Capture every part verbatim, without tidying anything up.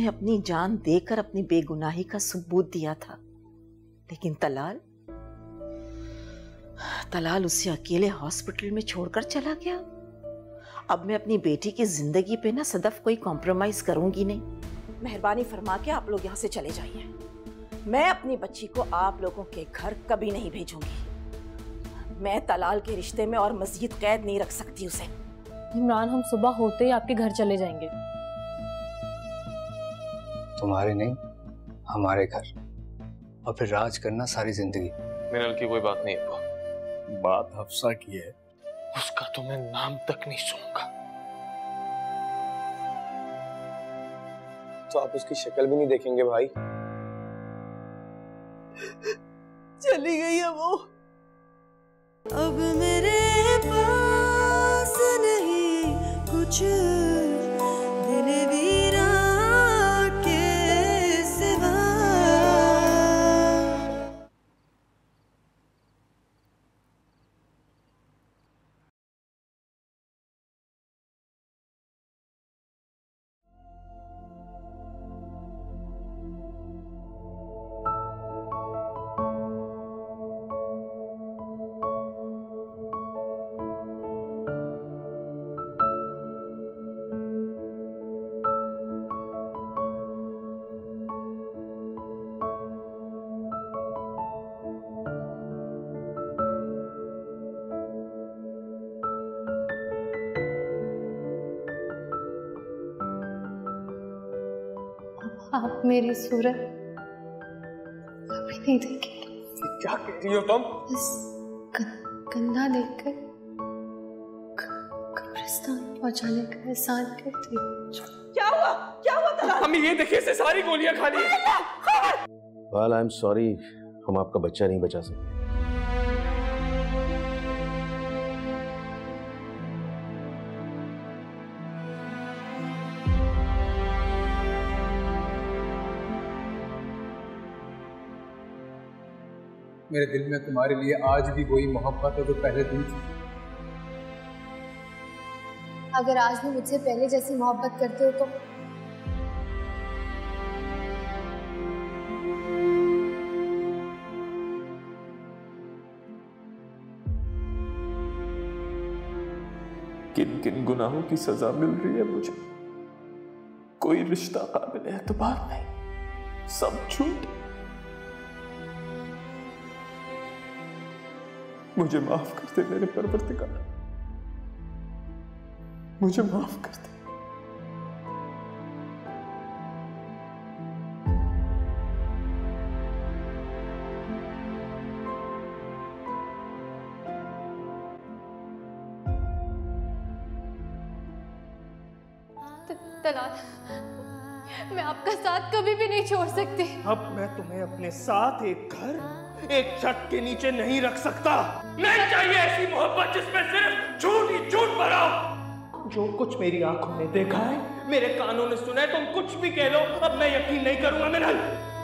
अपनी जान देकर अपनी बेगुनाही का सबूत दिया था, लेकिन तलाल तलाल उसे अकेले हॉस्पिटल में छोड़कर चला गया। अब मैं अपनी बेटी की जिंदगी पे ना सदैव कोई कॉम्प्रोमाइज करूंगी नहीं। मेहरबानी फरमा के आप लोग यहाँ से चले जाइए। मैं अपनी बच्ची को आप लोगों के घर कभी नहीं भेजूंगी। मैं तलाल के रिश्ते में और मजीद कैद नहीं रख सकती उसे। इमरान, हम सुबह होते ही आपके घर चले जाएंगे। तुम्हारे नहीं, हमारे घर, और फिर राज करना सारी जिंदगी। मिनल की कोई बात नहीं है। बात हफ्सा की है, उसका तो मैं नाम तक नहीं सुनूंगा। तो आप उसकी शक्ल भी नहीं देखेंगे भाई? चली गई है वो। अब मेरे पास नहीं कुछ दिल वीरा के सिवा। आप मेरी सूरत कभी नहीं देखेंगे। क्या कह रही हो तुम? बस कंधा देखकर कब्रिस्तान पहुंचाने का एहसान करती। क्या हुआ? क्या हुआ तलाल? हम ये देखिए से सारी गोलियां खा ली। वेल आई एम सॉरी, हम आपका बच्चा नहीं बचा सकते। मेरे दिल में तुम्हारे लिए आज भी वही मोहब्बत है जो पहले दिन थी। अगर आज भी मुझसे पहले जैसी मोहब्बत करते हो तो किन किन गुनाहों की सजा मिल रही है मुझे। कोई रिश्ता काबिल एतबार नहीं, सब झूठ। मुझे माफ कर दे मेरे परवरदिगार, मुझे माफ कर दे। तलाल, मैं आपका साथ कभी भी नहीं छोड़ सकती। अब मैं तुम्हें अपने साथ एक घर, एक छत के नीचे नहीं रख सकता। नहीं चाहिए ऐसी मोहब्बत जिसमें सिर्फ झूठ ही झूठ भरा हो। जो कुछ मेरी आंखों ने देखा है, मेरे कानों ने सुना है, तुम कुछ भी कह लो, अब मैं यकीन नहीं करूंगा। मिनल,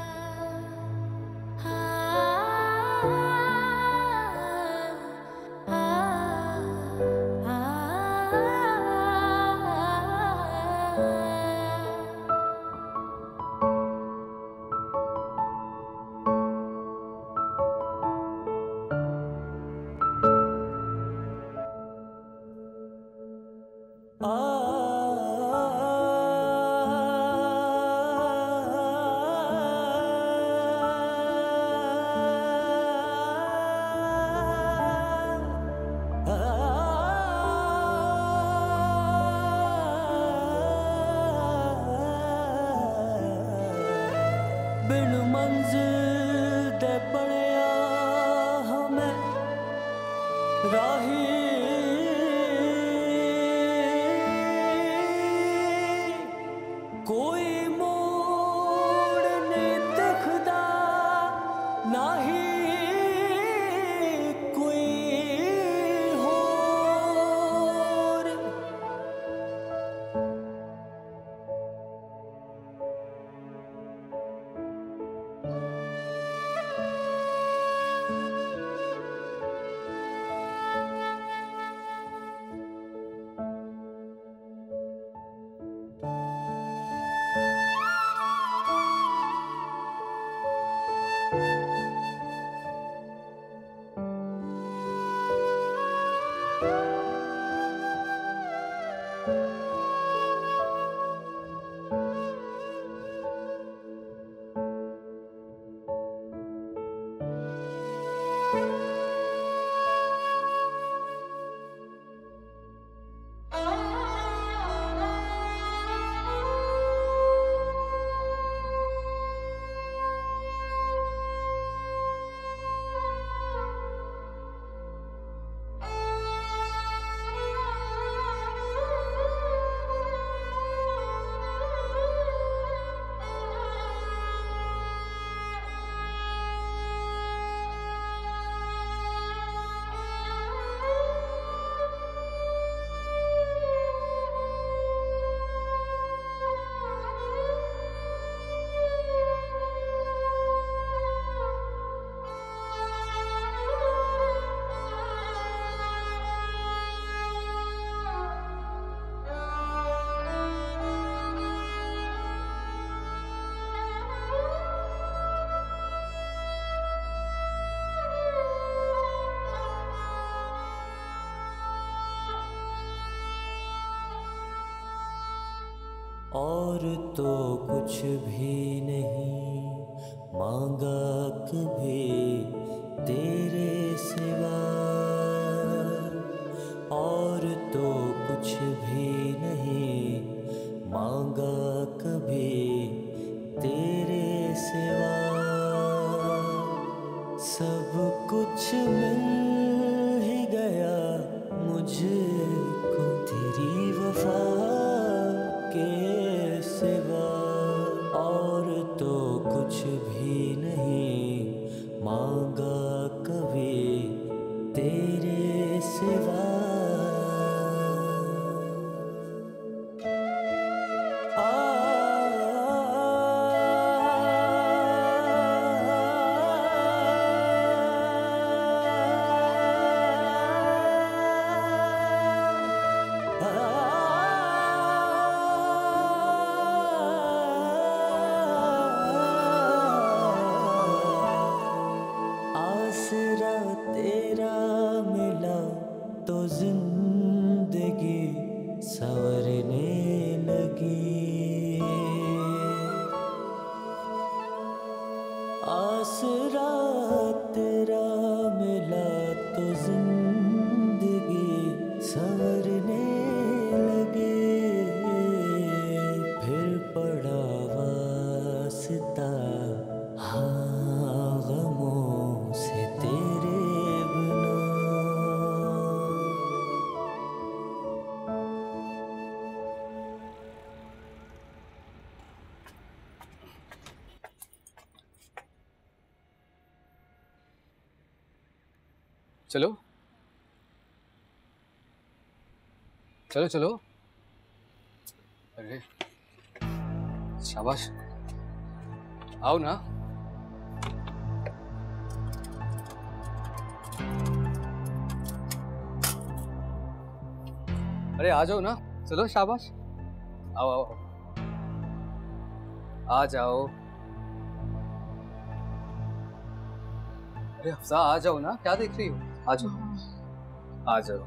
बिन मंजिल दे पड़िया हमें राही, कोई मोड़ नहीं दिखदा नाही कोई होर। और तो कुछ भी नहीं मांगा कभी तेरे सिवा, और तो कुछ भी नहीं मांगा कभी तेरे सिवा। सब कुछ मिल ही गया मुझको तेरी वफा के सिवा, और तो कुछ भी नहीं मांगा कभी तेरे सिवा। आसरा तेरा मिला तो जिंदगी संवरने लगी, आसरा तेरा मिला तो जिंदगी संवरने लगी। फिर पड़ा वास्ता हाँ गमों से तेरे बिना। चलो चलो चलो, अरे शाबाश, आओ ना। अरे आ जाओ ना, चलो शाबाश, आओ आओ आ जाओ। अरे हफ्सा आ जाओ ना, क्या देख रही हो, आ जाओ आ जाओ,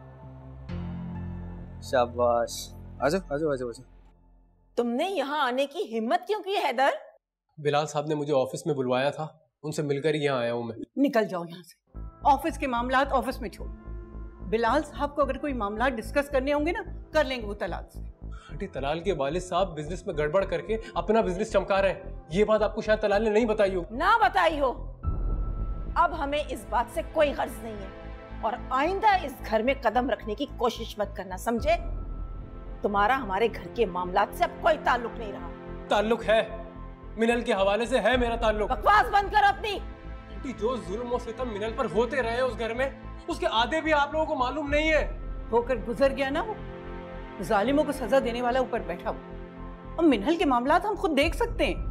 शाबाश, आ जाओ आ जाओ आ जाओ। तुमने यहाँ आने की हिम्मत क्यों की हैदर? बिलाल साहब ने मुझे ऑफिस में बुलवाया था, उनसे मिलकर ही यहाँ आया हूँ मैं। निकल जाओ यहाँ से, ऑफिस के मामलात ऑफिस में छोड़। बिलाल साहब को अगर कोई मामला डिस्कस करने होंगे ना, कर लेंगे वो तलाल से। आंटी, तलाल के वालिद साहब बिजनेस में गड़बड़ करके अपना बिजनेस चमका रहे हैं, ये बात आपको शायद तलाल ने नहीं बताई हो। ना बताई हो। अब हमें इस बात से कोई गर्ज नहीं है, और आइंदा इस घर में कदम रखने की कोशिश मत करना, समझे? तुम्हारा हमारे घर के मामलात से अब कोई ताल्लुक नहीं रहा। ताल्लुक है, मिनल के हवाले से है मेरा ताल्लुक। बकवास बंद कर अपनी। आंटी, जो जुल्म और सितम मिनल पर होते रहे उस घर में, उसके आधे भी आप लोगों को मालूम नहीं है। होकर गुजर गया ना वो, जालिमों को सजा देने वाला ऊपर बैठा हुआ। और मिनहल के मामलात हम खुद देख सकते हैं।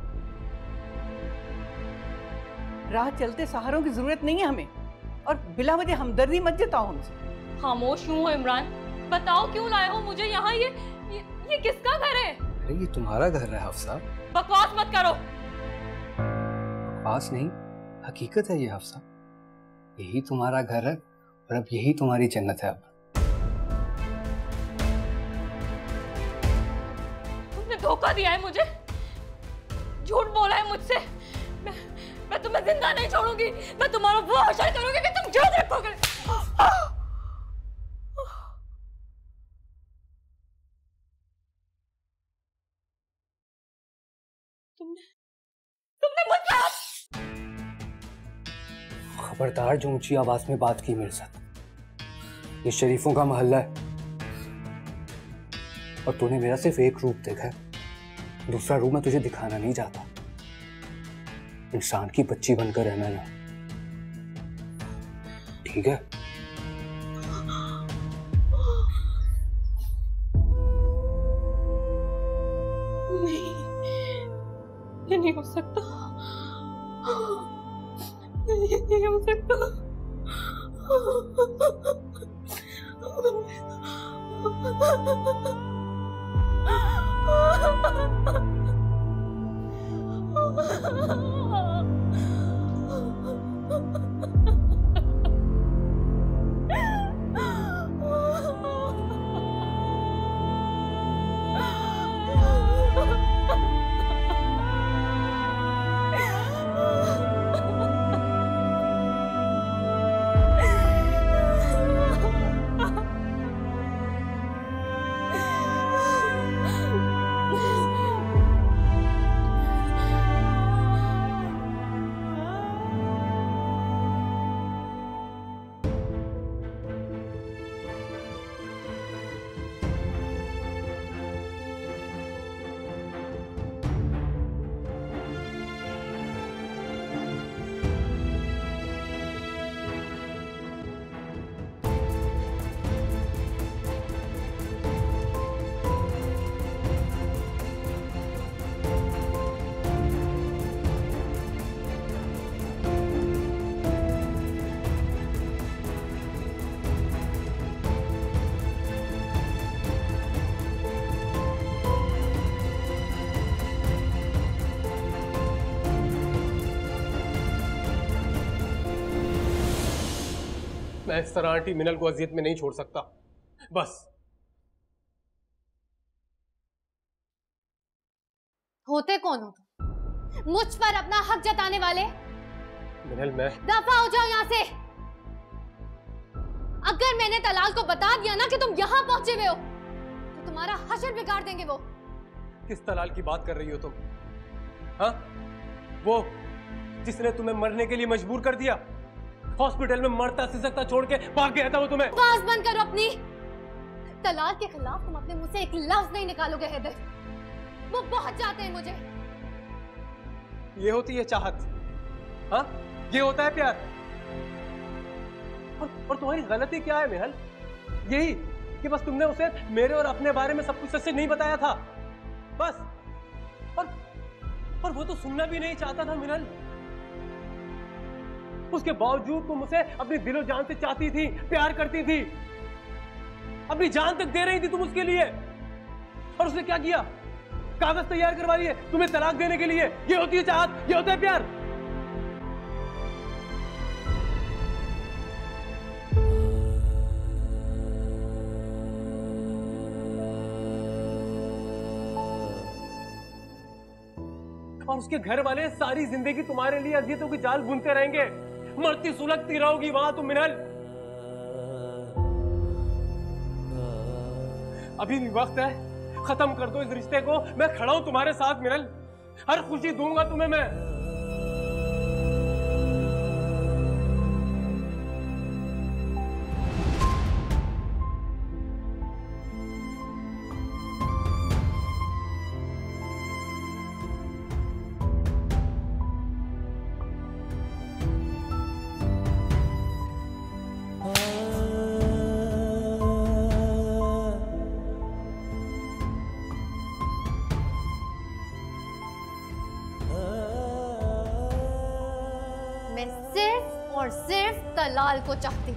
राह चलते सहारों की जरूरत नहीं है हमें, और बिला वजह हमदर्दी मत जताओ हमसे। खामोश क्यों हो इमरान? बताओ क्यों लाए हो मुझे यहाँ? ये, ये ये किसका घर है? अरे ये तुम्हारा घर है हफ्सा। बकवास मत करो। बकवास नहीं, हकीकत है ये हफ्सा। यही तुम्हारा घर है और अब यही तुम्हारी जन्नत है। अब तुमने धोखा दिया है मुझे, झूठ बोला है मुझसे। मैं, मैं तुम्हें जिंदा नहीं छोड़ूंगी। मैं तुम्हारा वो हशर करूंगी कि तुम याद रखोगे। तुमने तुमने मुझसे खबरदार जो ऊंची आवाज में बात की मेरे साथ। ये शरीफों का मोहल्ला है और तूने मेरा सिर्फ एक रूप देखा है, दूसरा रूप मैं तुझे दिखाना नहीं चाहता। इंसान की बच्ची बनकर रहना ना, ठीक है? नहीं, ये नहीं हो सकता, ये नहीं हो सकता। मैं इस तरह आंटी मिनल को अजियत में नहीं छोड़ सकता। बस। होते कौन हो तुम? मुझ पर अपना हक जताने वाले? मिनल मैं दफा हो जाओ यहाँ से। अगर मैंने तलाल को बता दिया ना कि तुम यहाँ पहुंचे हुए हो तो तुम्हारा हशर बिगाड़ देंगे वो। किस तलाल की बात कर रही हो तुम? हाँ? वो जिसने तुम्हें मरने के लिए मजबूर कर दिया, हॉस्पिटल में मरता सिसकता छोड़ के भाग गया था वो तुम्हें। आवाज बंद करो अपनी। तलाल के खिलाफ तुम अपने मुंह से एक लफ्ज नहीं निकालोगे हैदर। वो बहुत चाहते हैं मुझे। ये होती है चाहत? हाँ? ये होता है प्यार? और, और तुम्हारी गलती क्या है मिनल? यही कि बस तुमने उसे मेरे और अपने बारे में सब कुछ सच से नहीं बताया था, बस। और और वो तो सुनना भी नहीं चाहता था मिनल। उसके बावजूद तुम उसे अपनी दिलो जान से चाहती थी, प्यार करती थी, अपनी जान तक दे रही थी तुम उसके लिए। और उसने क्या किया? कागज तैयार करवा लिए तुम्हें तलाक देने के लिए। ये होती है चाहत? ये होता है प्यार? और उसके घर वाले सारी जिंदगी तुम्हारे लिए अजियतों की जाल बुनते रहेंगे, मरती सुलगती रहोगी वहां तुम मिनल। अभी भी वक्त है, खत्म कर दो इस रिश्ते को। मैं खड़ा हूं तुम्हारे साथ मिनल, हर खुशी दूंगा तुम्हें मैं। और सिर्फ तलाल को चाहती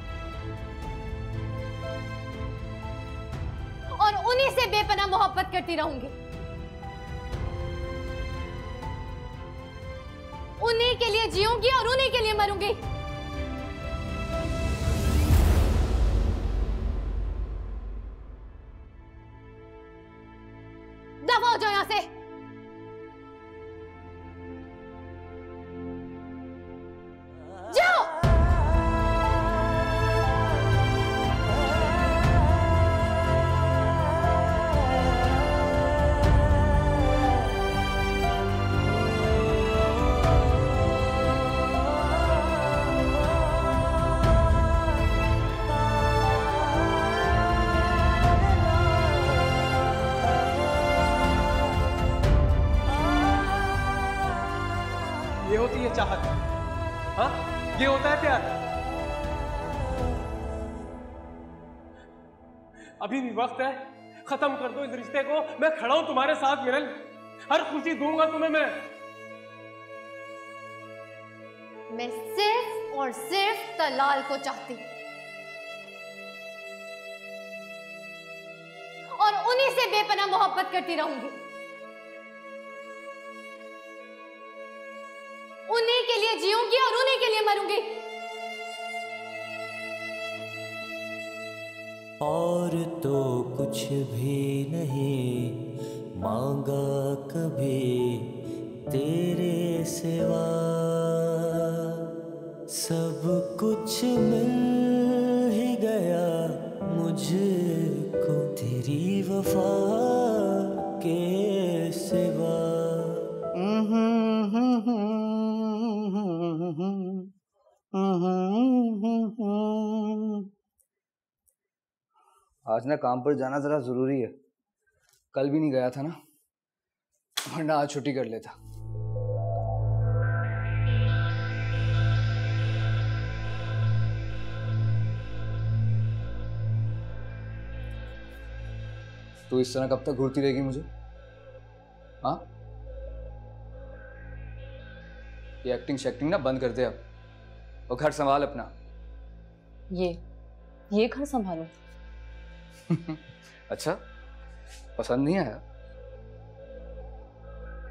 और उन्हीं से बेपनाह मोहब्बत करती रहूंगी। उन्हीं के लिए जीऊंगी और उन्हीं के लिए मरूंगी। दफा हो जाओ यहां से। ये होती है चाहत? हाँ? ये होता है प्यार? अभी भी वक्त है, खत्म कर दो इस रिश्ते को। मैं खड़ा हूं तुम्हारे साथ मिनल, हर खुशी दूंगा तुम्हें मैं। मैं सिर्फ और सिर्फ तलाल को चाहती और उन्हीं से बेपनाह मोहब्बत करती रहूंगी। उन्हीं के लिए जीऊंगी और उन्हीं के लिए मरूंगी। और तो कुछ भी नहीं मांगा कभी तेरे सिवा, सब कुछ मिल ही गया मुझको तेरी वफा के सिवा। आज ना काम पर जाना जरा जरूरी है, कल भी नहीं गया था ना, वरना आज छुट्टी कर लेता। तू इस तरह कब तक घूरती रहेगी मुझे? हाँ? ये एक्टिंग शेक्टिंग ना बंद कर दे अब, और घर संभाल अपना। ये ये घर संभालो? अच्छा, पसंद नहीं आया?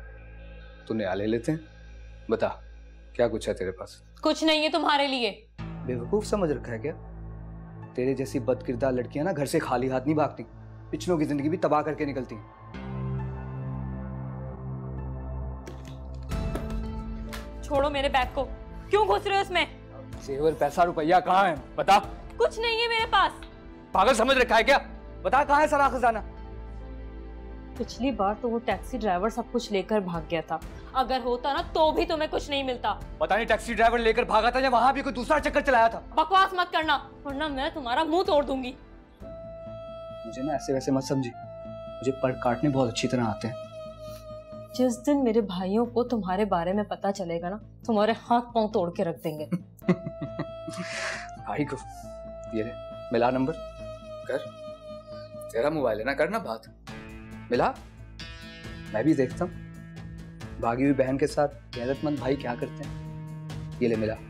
तो नया ले लेते हैं। बता, क्या कुछ है तेरे पास? कुछ नहीं है तुम्हारे लिए। बेवकूफ समझ रखा है क्या? तेरे जैसी बदकिरदार लड़कियां ना घर से खाली हाथ नहीं भागती, पिछलों की जिंदगी भी तबाह करके निकलती हैं। छोड़ो मेरे बैग को, क्यों घुस रहे हो उसमें? जेवर पैसा रुपया कहाँ है बता। कुछ नहीं है मेरे पास। पागल समझ रखा है क्या? बता कहाँ है सारा खजाना? पिछली बार तो वो टैक्सी ड्राइवर सब कुछ लेकर भाग गया था, अगर होता ना तो भी तुम्हें कुछ नहीं मिलता। पता नहीं टैक्सी ड्राइवर लेकर भागा था या वहां भी कोई दूसरा चक्कर चलाया था। बकवास मत करना वरना मैं तुम्हारा मुंह तोड़ दूंगी। मुझे ना ऐसे वैसे मत समझी, मुझे पर काटने बहुत अच्छी तरह आते हैं। जिस दिन मेरे भाइयों को तुम्हारे बारे में पता चलेगा ना, तुम्हारे हाथ पांव तोड़ के रख देंगे। भाई को ये ले, मिला नंबर कर, तेरा मोबाइल है ना, करना बात। मिला, मैं भी देखता हूँ भागी हुई बहन के साथ गैरतमंद भाई क्या करते हैं। ये ले मिला,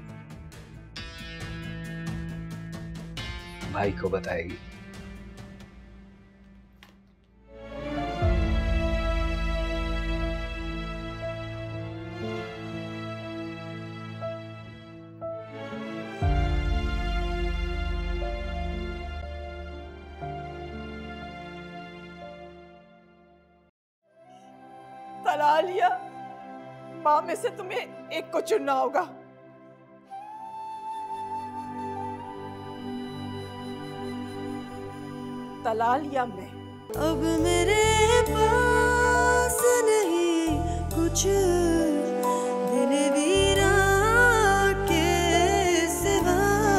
भाई को बताएगी। तलालिया, माँ में से तुम्हें एक को चुनना होगा। तलालिया मैं। अब मेरे पास नहीं कुछ दिन वीरा के सिवा।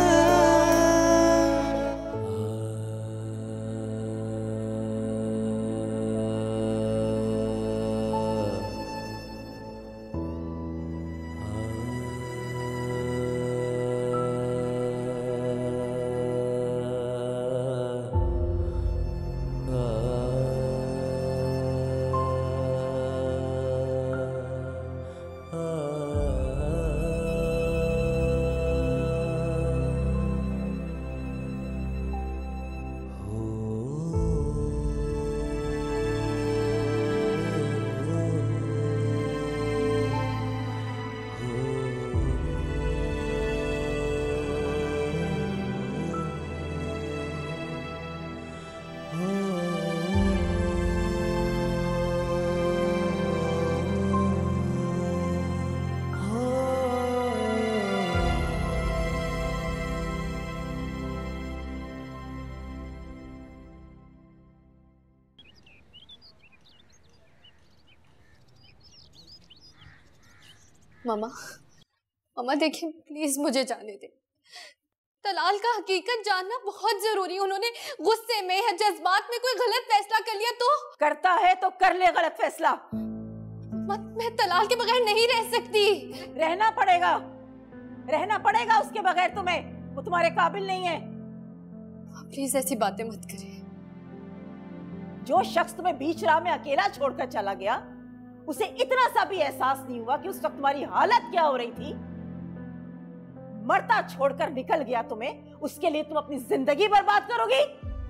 मामा, मामा देखिए प्लीज मुझे जाने दे। तलाल का हकीकत जानना बहुत जरूरी है। उन्होंने गुस्से में या जज्बात में कोई गलत फैसला कर लिया तो? करता है तो कर ले गलत फैसला। मत, मैं तलाल के बगैर नहीं रह सकती। रहना पड़ेगा, रहना पड़ेगा उसके बगैर तुम्हें, वो तुम्हारे काबिल नहीं है। प्लीज ऐसी बातें मत करिए। जो शख्स तुम्हें बीच राह में अकेला छोड़कर चला गया, उसे इतना सा भी एहसास नहीं हुआ कि उस वक्त तुम्हारी हालत क्या हो रही थी। मरता छोड़कर निकल गया तुम्हें, उसके लिए तुम अपनी जिंदगी बर्बाद करोगी?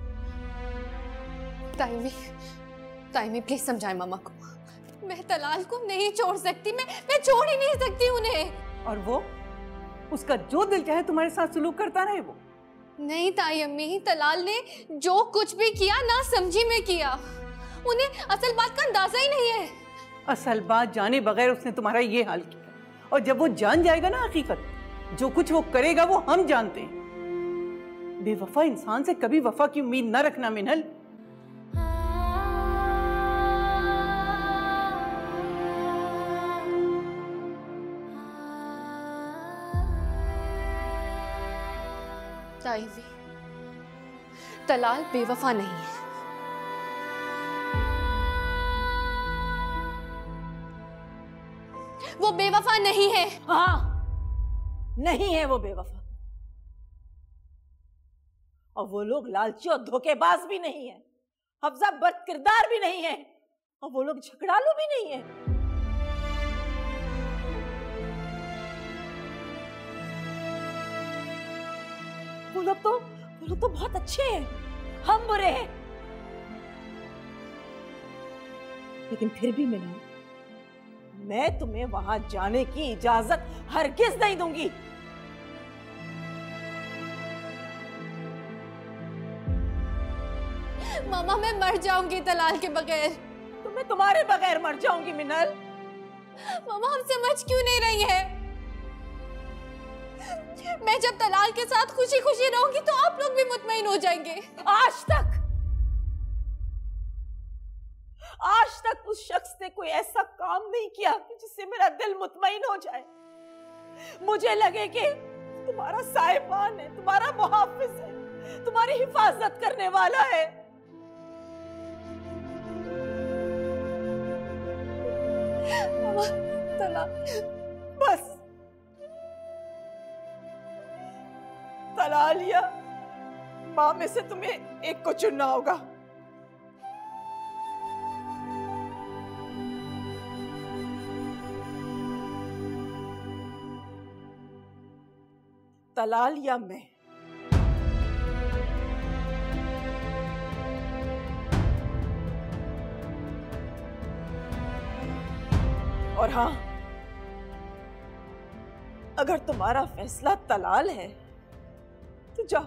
ताइमी, ताइमी प्लीज समझाए मामा को। मैं तलाल को नहीं छोड़ सकती, मैं मैं छोड़ ही नहीं सकती उन्हें। और वो, उसका जो दिल चाहे तुम्हारे साथ सुलूक करता रहे वो। नहीं ताई अम्मी, तलाल ने जो कुछ भी किया ना समझी में किया। उन्हें असल बात का अंदाजा ही नहीं है। असल बात जाने बगैर उसने तुम्हारा ये हाल किया, और जब वो जान जाएगा ना हकीकत, जो कुछ वो करेगा वो हम जानते हैं। बेवफा इंसान से कभी वफा की उम्मीद न रखना मिनल। ताइवी, तलाल बेवफा नहीं है। वो बेवफा नहीं है। हाँ, नहीं है वो बेवफा। और वो लोग लालची और धोखेबाज भी नहीं है, हफ्जा बद किरदार भी नहीं है, और वो लोग झगड़ालू भी नहीं है। वो लोग तो वो लोग तो बहुत अच्छे हैं, हम बुरे हैं। लेकिन फिर भी मिला, मैं तुम्हें वहां जाने की इजाजत हरगिज नहीं दूंगी। मामा मैं मर जाऊंगी तलाल के बगैर। तो मैं तुम्हारे बगैर मर जाऊंगी मिनल। मामा हम समझ क्यों नहीं रही है? मैं जब तलाल के साथ खुशी खुशी रहूंगी तो आप लोग भी मुतमईन हो जाएंगे। आज तक आज तक उस शख्स ने कोई ऐसा काम नहीं किया कि जिससे मेरा दिल मुतमईन हो जाए। मुझे लगे कि तुम्हारा साहिबान है, तुम्हारा मुहाफिज है, तुम्हारी हिफाजत करने वाला है। मामा तलाल बस तलाल या माँ में से तुम्हें एक को चुनना होगा। तलाल या मैं। और हाँ, अगर तुम्हारा फैसला तलाल है तो जाओ,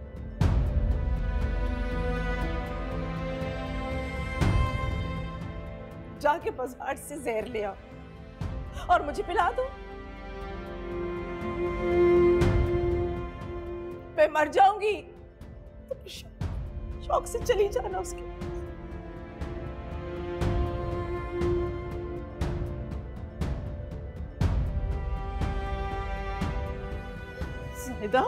जाके बाजार से जहर ले आओ और मुझे पिला दो। मैं मर जाऊंगी तो शौक से चली जाना उसके। ज़ाहिदा,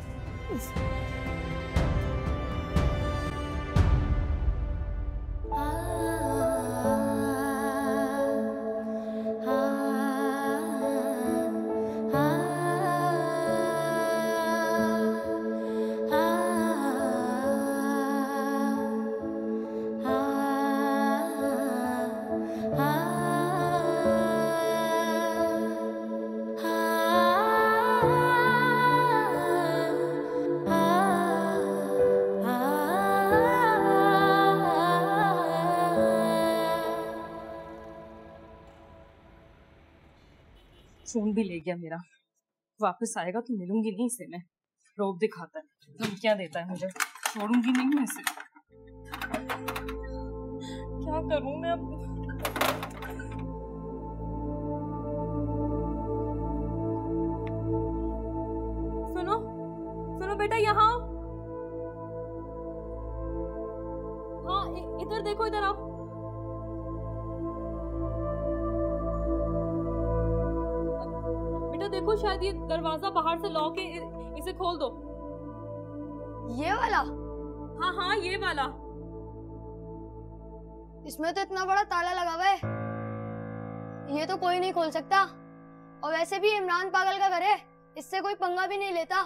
फोन भी ले गया मेरा। वापस आएगा तो मिलूंगी नहीं इसे मैं। रोब दिखाता है, धमकियां देता है मुझे। छोड़ूंगी नहीं मैं इसे। क्या करूं मैं अब? सुनो सुनो बेटा, यहाँ हाँ इधर देखो, इधर आओ। देखो शायद ये दरवाजा बाहर से लॉक है, इसे खोल दो। ये वाला? हाँ हाँ ये वाला। इसमें तो इतना बड़ा ताला लगा हुआ है, ये तो कोई नहीं खोल सकता। और वैसे भी इमरान पागल का घर है, इससे कोई पंगा भी नहीं लेता।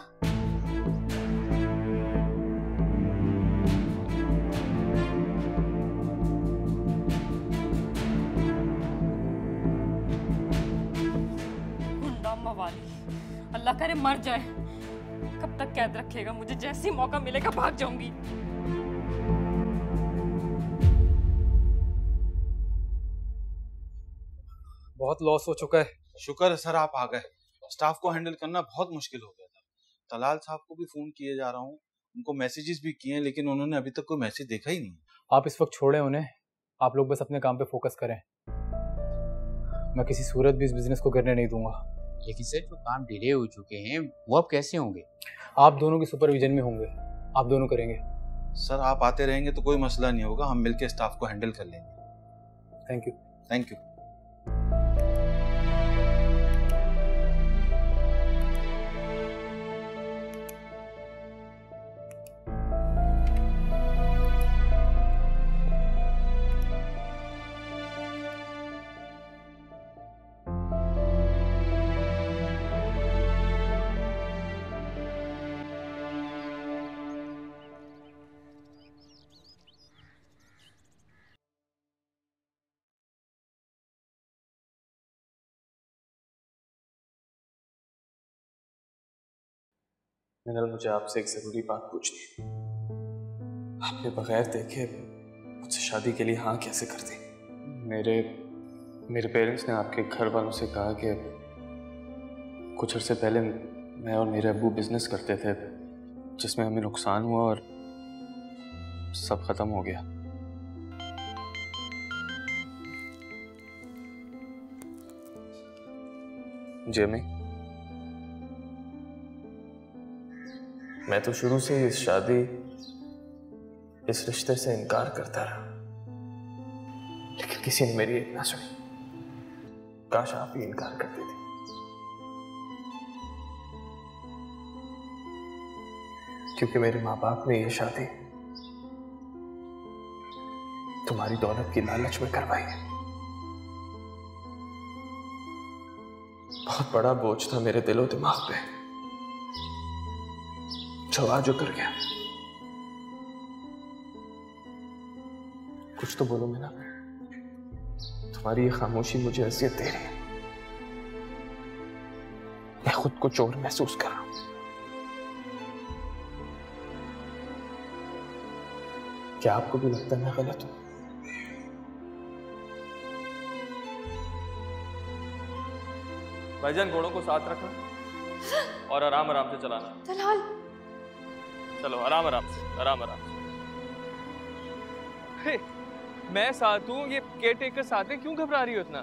अल्लाह करे मर जाए। कब तक कैद रखेगा मुझे? जैसे ही मौका मिलेगा भाग जाऊंगी। बहुत लॉस हो चुका है। शुक्र है सर आप आ गए। स्टाफ को हैंडल करना बहुत मुश्किल हो गया था। तलाल साहब को भी फोन किए जा रहा हूँ, उनको मैसेजेस भी किए, लेकिन उन्होंने अभी तक कोई मैसेज देखा ही नहीं। आप इस वक्त छोड़े उन्हें, आप लोग बस अपने काम पे फोकस करें। मैं किसी सूरत भी इस बिजनेस को गिरने नहीं दूंगा। लेकिन सर जो काम डिले हो चुके हैं वो अब कैसे होंगे? आप दोनों की सुपरविजन में होंगे, आप दोनों करेंगे। सर आप आते रहेंगे तो कोई मसला नहीं होगा, हम मिलकर स्टाफ को हैंडल कर लेंगे। Thank you. Thank you. Minal, मुझे आपसे एक जरूरी बात पूछनी है। आपने बगैर देखे मुझसे शादी के लिए हाँ कैसे कर दी? मेरे मेरे पेरेंट्स ने आपके घर वालों से कहा कि कुछ अर्से पहले मैं और मेरे अब्बू बिजनेस करते थे जिसमें हमें नुकसान हुआ और सब खत्म हो गया। जी अम्मी, मैं तो शुरू से इस शादी, इस रिश्ते से इनकार करता रहा, लेकिन किसी ने मेरी एक ना सुनी। काश आप ही इनकार करते थे। क्योंकि मेरे माँ बाप ने ये शादी तुम्हारी दौलत की लालच में करवाई है। बहुत बड़ा बोझ था मेरे दिलो दिमाग पे, जो आज उतर गया। कुछ तो बोलो मीना, तुम्हारी ये खामोशी मुझे अजियत दे रही है। मैं खुद को चोर महसूस कर रहा हूं। क्या आपको भी लगता है मैं गलत हूं? भाईजान, घोड़ों को साथ रखना और आराम आराम से चलाना। तलाल, चलो आराम आराम से, आराम आराम से। हे, मैं साथ हूँ, ये केयर टेकर साथ है, क्यों घबरा रही हो इतना?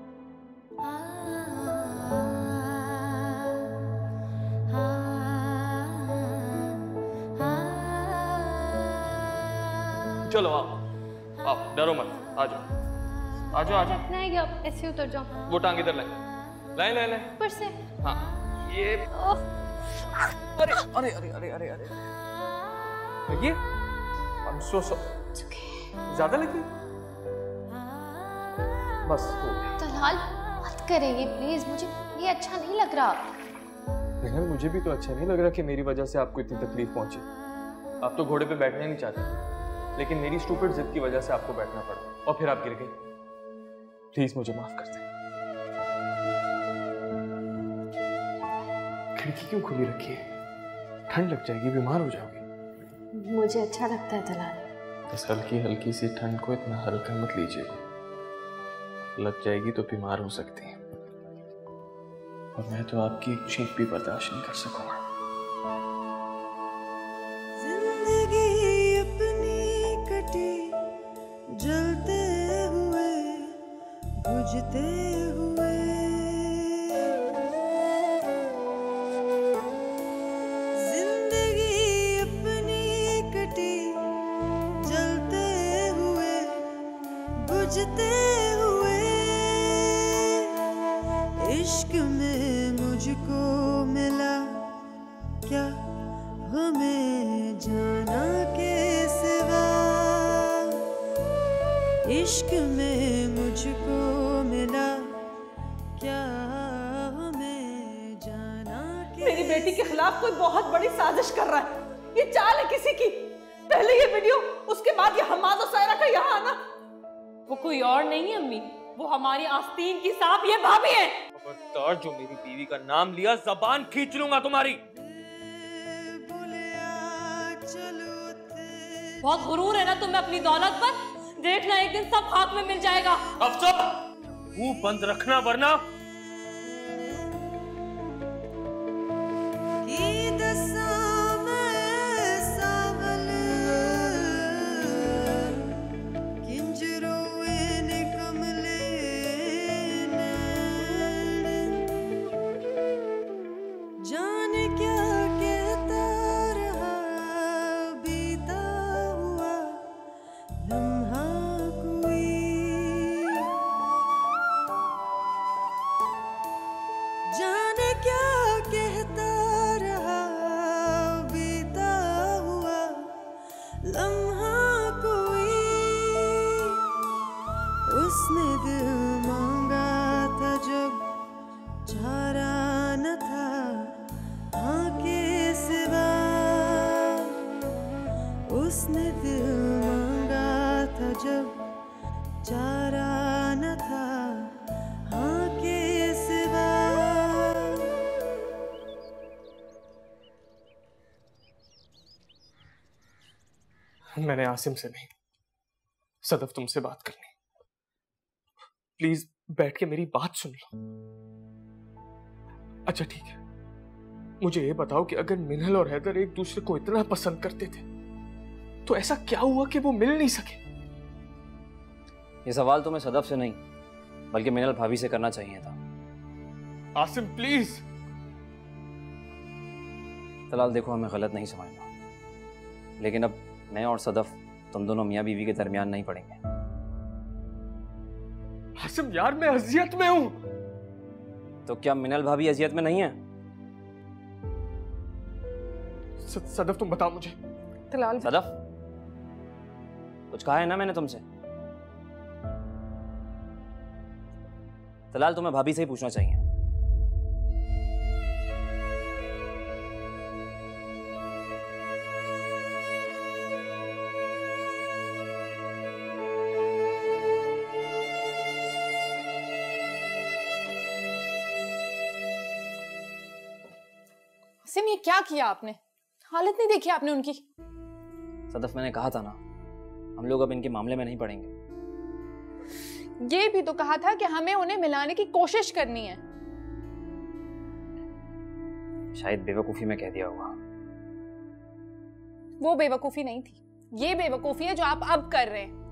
चलो आओ, आओ, डरो मत, आ जाओ, आ जाओ, आ जाओ। रखना है क्या? ऐसे उतर जाओ। वो टांग इधर लाए, लाए लाए लाए। ऊपर से। हाँ, ये अरे अरे अरे अरे अरे अरे लगी? I'm so sorry। ज्यादा लगी? बस हो गया। तलाल, मत करेंगे प्लीज, मुझे ये अच्छा नहीं लग रहा। लेकिन मुझे भी तो अच्छा नहीं लग रहा कि मेरी वजह से आपको इतनी तकलीफ पहुंची। आप तो घोड़े पे बैठना नहीं चाहते, लेकिन मेरी स्टूपिड जिद की वजह से आपको बैठना पड़ा और फिर आप गिर गए। प्लीज मुझे माफ कर दें। खिड़की क्यों खुली रखी है? ठंड लग जाएगी, बीमार हो जाओगी। मुझे अच्छा लगता है तलाल। इस हल्की हल्की सी ठंड को इतना हल्का मत लीजिए, लग जाएगी तो बीमार हो सकती है, और मैं तो आपकी एक छींक भी बर्दाश्त नहीं कर सकूंगा। जिंदगी अपनी कटी, जलते हुए बुझते हुए, जिंदगी अपनी कटी, जलते हुए बुझते हुए, इश्क में मुझको मिला क्या हमें जाना के सिवा, इश्क में मुझको मिला क्या हमें जाना के। मेरी बेटी के खिलाफ कोई बहुत बड़ी साजिश कर रहा है, ये चाल है किसी की। पहले ये वीडियो, उसके बाद ये हमाद और सायरा का यहाँ आना। वो कोई और नहीं है अम्मी, वो हमारी आस्तीन की सांप ये भाभी है। खबरदार, जो मेरी बीवी का नाम लिया जबान खींच लूंगा तुम्हारी। बहुत गुरूर है ना तुम्हें अपनी दौलत पर, देखना एक दिन सब हाथ में मिल जाएगा। अफसर, मुंह बंद रखना वरना। जाने क्या कहता रहा बीता हुआ लम्हा कोई, जाने क्या कहता रहा बीता हुआ लम्हा कोई, उसने दिल मांगा था जब चारा न था हाँ के सिवा, उसने दिल मांगा था जब चारा न था हाँ के सिवा। मैंने आसिम से नहीं, सदफ तुमसे बात करनी। प्लीज बैठ के मेरी बात सुन लो। अच्छा ठीक है, मुझे ये बताओ कि अगर मिनहल और हैदर एक दूसरे को इतना पसंद करते थे तो ऐसा क्या हुआ कि वो मिल नहीं सके? ये सवाल तुम्हें सदफ से नहीं बल्कि मिनहल भाभी से करना चाहिए था। आसिम प्लीज। तलाल देखो, हमें गलत नहीं समझना, लेकिन अब मैं और सदफ तुम दोनों मियाँ बीवी के दरमियान नहीं पड़ेंगे। आसिम यार, मैं अजियत में हूं। तो क्या मिनल भाभी अजियत में नहीं है? सदफ तुम बताओ मुझे। तलाल सदफ, कुछ कहा है ना मैंने तुमसे? तलाल, तुम्हें भाभी से ही पूछना चाहिए। सिम, ये क्या किया आपने? हालत नहीं देखी आपने उनकी? सदफ, मैंने कहा था ना, हम लोग अब इनके मामले में नहीं पड़ेंगे। ये भी तो कहा था कि हमें उन्हें मिलाने की कोशिश करनी है। शायद बेवकूफी में कह दिया होगा। वो बेवकूफी नहीं थी, ये बेवकूफी है जो आप अब कर रहे हैं।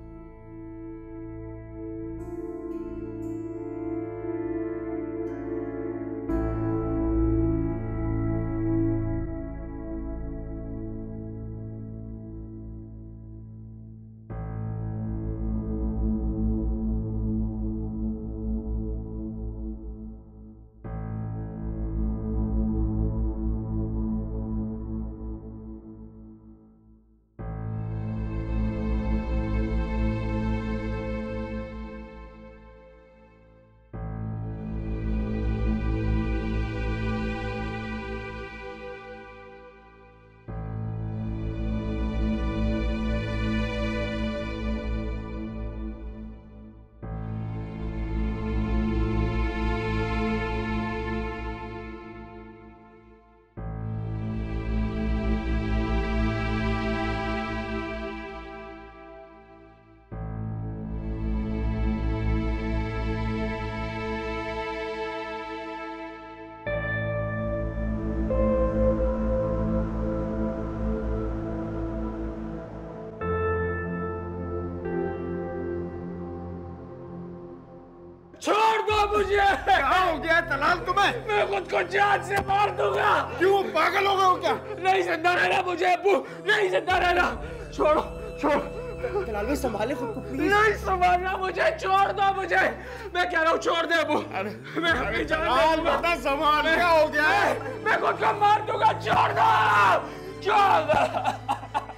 छोड़ दो मुझे। क्या हो गया तलाल तुम्हें? मैं खुद को जान से मार दूंगा। क्यों, पागल हो गए हो क्या? नहीं जिंदा रहना मुझे अब्बू, नहीं जिंदा रहना। छोड़ो छोड़ो। तलाल भाई संभाले खुद को प्लीज। नहीं संभालना मुझे, छोड़ दो मुझे। मैं कह रहा हूँ छोड़ दे अब्बू। मैं अपनी जान दे दूंगा। बेटा संभाल, क्या हो गया? मैं खुद को मार दूंगा, छोड़ दो, छोड़ दो।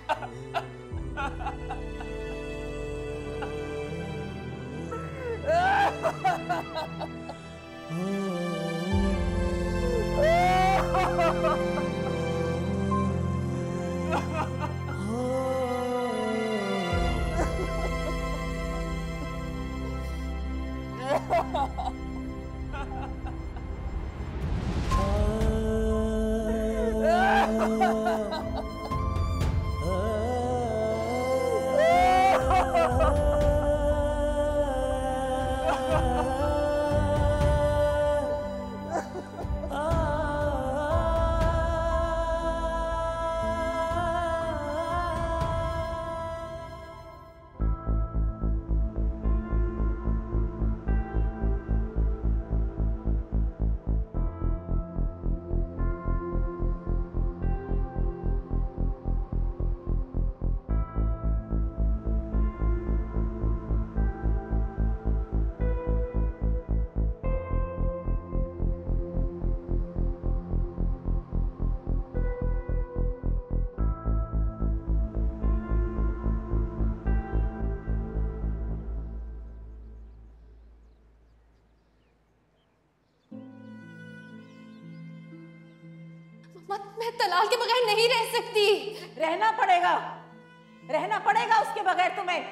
मैं तलाल के बगैर नहीं रह सकती। रहना पड़ेगा, रहना पड़ेगा उसके बगैर तुम्हें।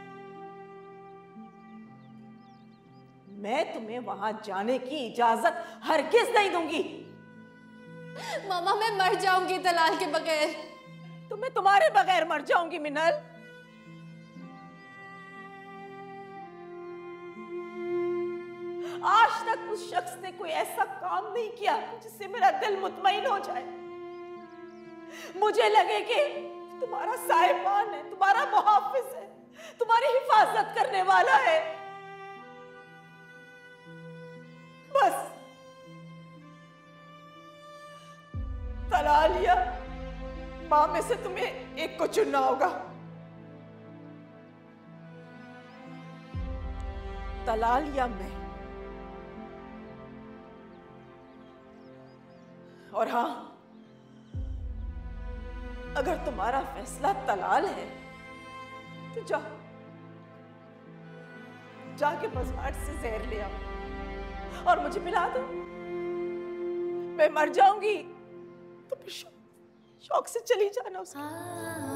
मैं तुम्हें वहां जाने की इजाजत हरगिज नहीं दूंगी। मामा, मैं मर जाऊंगी तलाल के बगैर। तो मैं तुम्हारे बगैर मर जाऊंगी मिनल। आज तक उस शख्स ने कोई ऐसा काम नहीं किया जिससे मेरा दिल मुतमईन हो जाए। मुझे लगे कि तुम्हारा साहिबान है, तुम्हारा मुहाफिज है, तुम्हारी हिफाजत करने वाला है। बस तलाल या माँ में से तुम्हें एक को चुनना होगा। तलाल या मैं। और हाँ, अगर तुम्हारा फैसला तलाल है तो जाओ, जाके बजवाट से जहर ले आओ और मुझे पिला दो। मैं मर जाऊंगी तो फिर शौ, शौक से चली जाना उसके।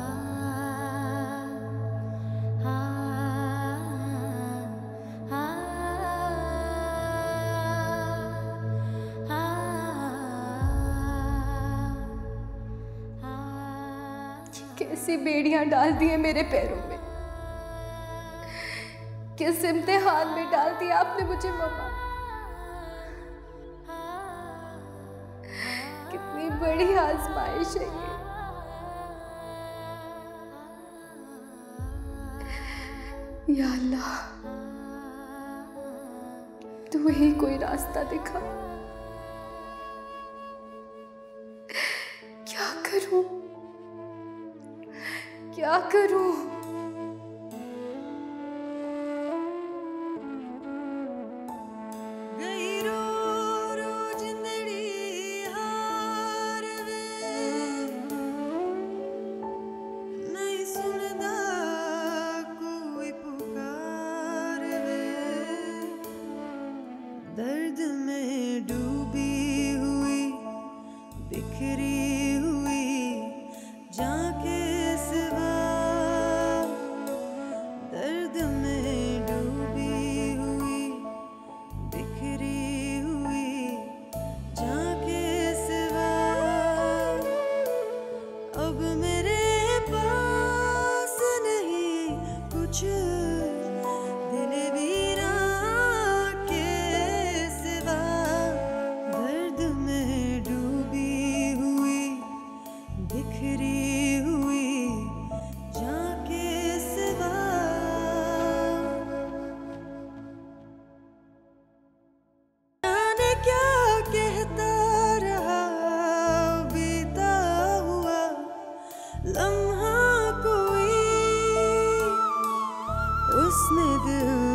कैसी बेड़ियां डाल दी है मेरे पैरों में, किस इम्तिहान में डाल दिया आपने मुझे मम्मा। कितनी बड़ी आजमाइश है ये। या अल्लाह, तू ही कोई रास्ता दिखा। क्या करूं, क्या करूं? दर्द में डूबी हुई बिखरी हुई जाके सिवा, दर्द में डूबी हुई बिखरी हुई जाके सिवा, अब मेरे पास नहीं कुछ दिल वीरा के सिवा, दर्द में डूबी हुई बिखरी हुई जाके सिवा। जाने क्या कहता रहा बीता हुआ लम्हा कोई, उसने दिल